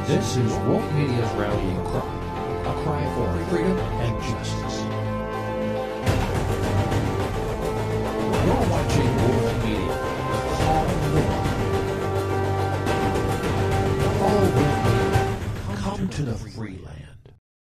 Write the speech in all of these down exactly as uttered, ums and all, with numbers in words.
This is Wolf Media's rallying cry, a cry for freedom and justice. You're watching Wolf Media, the call of the Wolf. Follow Wolf Media, come to the free land.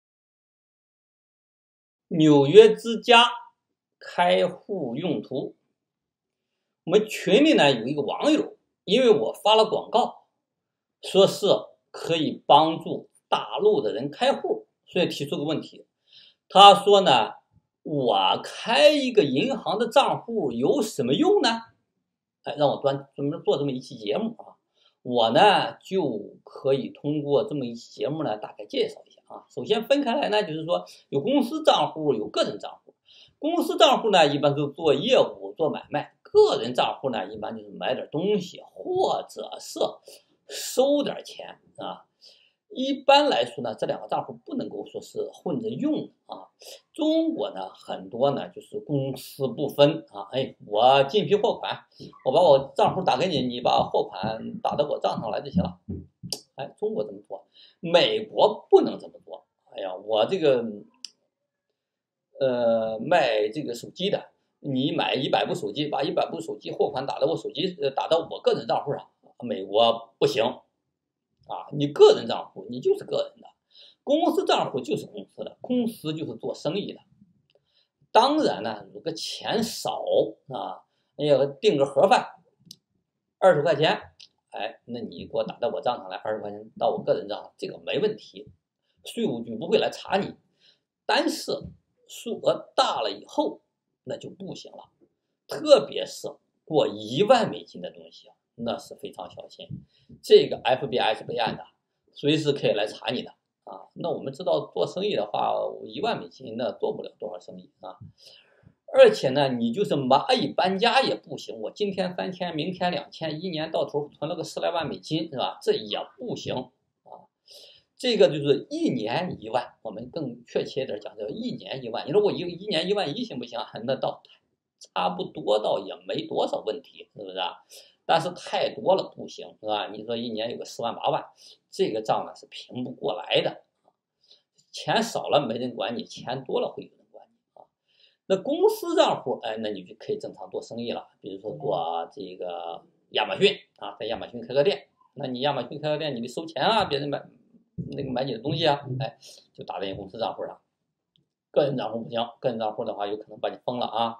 纽约之家开户用途。我们群里呢有一个网友，因为我发了广告，说是可以帮助大陆的人开户，所以提出个问题。他说呢，我开一个银行的账户有什么用呢？哎，让我专专门做这么一期节目啊。我呢就可以通过这么一期节目呢，大概介绍一下啊。首先分开来呢，就是说有公司账户，有个人账户。公司账户呢，一般是做业务、做买卖；个人账户呢，一般就是买点东西，或者是收点钱啊。一般来说呢，这两个账户不能够说是混着用啊。中国呢，很多呢就是公私不分啊。哎，我进批货款，我把我账户打给你，你把货款打到我账上来就行了。哎，中国这么做，美国不能这么做。哎呀，我这个呃卖这个手机的，你买一百部手机，把一百部手机货款打到我手机呃打到我个人账户上，美国不行。啊，你个人账户你就是个人的，公司账户就是公司的，公司就是做生意的。当然呢，如果钱少啊，哎呀，订个盒饭二十块钱，哎，那你给我打到我账上来，二十块钱到我个人账上，这个没问题，税务局不会来查你。但是数额大了以后，那就不行了，特别是过一万美金的东西啊。那是非常小心，这个 F B I 是备案的，随时可以来查你的啊。那我们知道做生意的话，一万美金那做不了多少生意啊。而且呢，你就是蚂蚁搬家也不行，我今天三千，明天两千，一年到头存了个十来万美金，是吧？这也不行啊。这个就是一年一万，我们更确切一点讲叫一年一万。你说我一一年一万一行不行？那倒差不多，倒也没多少问题，是不是啊？但是太多了不行，是吧？你说一年有个十万八万，这个账呢是平不过来的。钱少了没人管你，钱多了会有人管你啊。那公司账户，哎，那你就可以正常做生意了。比如说做这个亚马逊啊，在亚马逊开个店，那你亚马逊开个店，你得收钱啊，别人买那个买你的东西啊，哎，就打在你公司账户上。个人账户不行，个人账户的话有可能把你封了啊。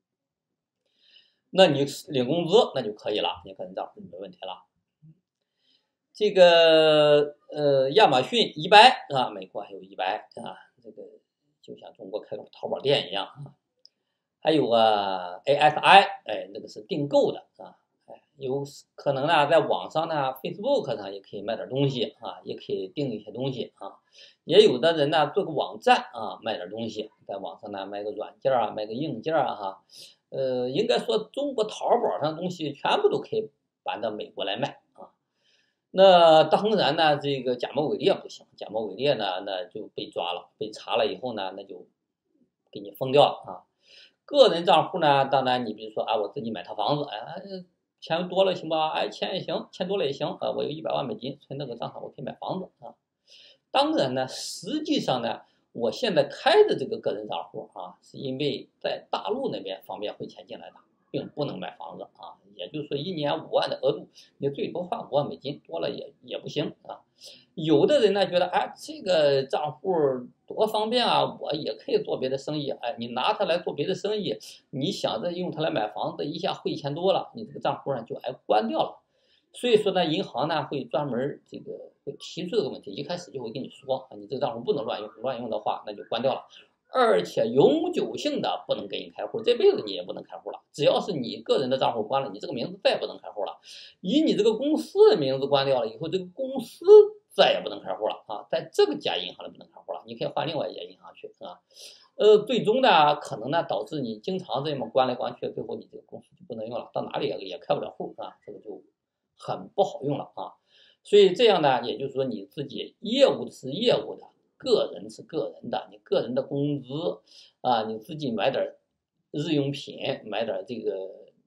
那你领工资那就可以了，你个人账户没问题了。这个呃，亚马逊一百啊，美国还有一百啊，这个就像中国开个淘宝店一样啊。还有啊 A S I， 哎，那个是订购的啊，哎，有可能呢在网上呢 Facebook 上也可以卖点东西啊，也可以订一些东西啊。也有的人呢做个网站啊，卖点东西，在网上呢卖个软件啊，卖个硬件啊哈。呃，应该说中国淘宝上的东西全部都可以搬到美国来卖啊。那当然呢，这个假冒伪劣不行，假冒伪劣呢，那就被抓了，被查了以后呢，那就给你封掉了啊。个人账户呢，当然你比如说啊，我自己买套房子，哎，钱多了行吧？哎，钱也行，钱多了也行啊。我有一百万美金存那个账上，我可以买房子啊。当然呢，实际上呢。我现在开的这个个人账户啊，是因为在大陆那边方便汇钱进来的，并不能买房子啊。也就是说，一年五万的额度，你最多换五万美金，多了也也不行啊。有的人呢觉得，哎，这个账户多方便啊，我也可以做别的生意。哎，你拿它来做别的生意，你想着用它来买房子，一下汇钱多了，你这个账户呢就哎关掉了。所以说呢，银行呢会专门这个会提出这个问题，一开始就会跟你说啊，你这个账户不能乱用，乱用的话那就关掉了，而且永久性的不能给你开户，这辈子你也不能开户了。只要是你个人的账户关了，你这个名字再也不能开户了。以你这个公司的名字关掉了以后，这个公司再也不能开户了啊，在这个家银行里不能开户了，你可以换另外一家银行去啊。呃，最终呢，可能呢导致你经常这么关来关去，最后你这个公司就不能用了，到哪里也也开不了户啊，这个就很不好用了啊。所以这样呢，也就是说你自己业务是业务的，个人是个人的，你个人的工资啊，你自己买点日用品，买点这个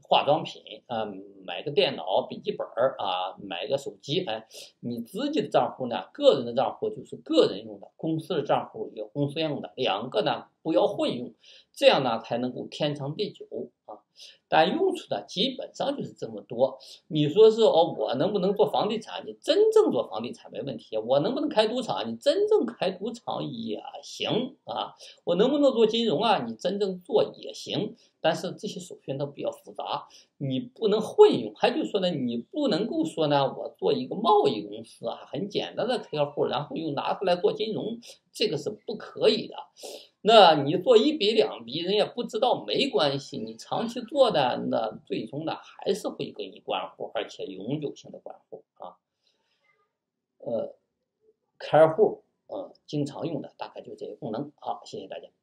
化妆品啊，买个电脑、笔记本啊，买个手机，哎，你自己的账户呢，个人的账户就是个人用的，公司的账户有公司用的，两个呢不要混用，这样呢才能够天长地久啊。但用处呢基本上就是这么多。你说是哦，我能不能做房地产？你真正做房地产没问题。我能不能开赌场？你真正开赌场也行啊。我能不能做金融啊？你真正做也行。但是这些手续都比较复杂，你不能混用。还就是说呢，你不能够说呢，我做一个贸易公司啊，很简单的开个户，然后又拿出来做金融，这个是不可以的。那你做一笔两笔，人也不知道没关系，你长期做的，那最终呢还是会给你关户，而且永久性的关户啊。呃，开户，呃，经常用的大概就这些功能。好，谢谢大家。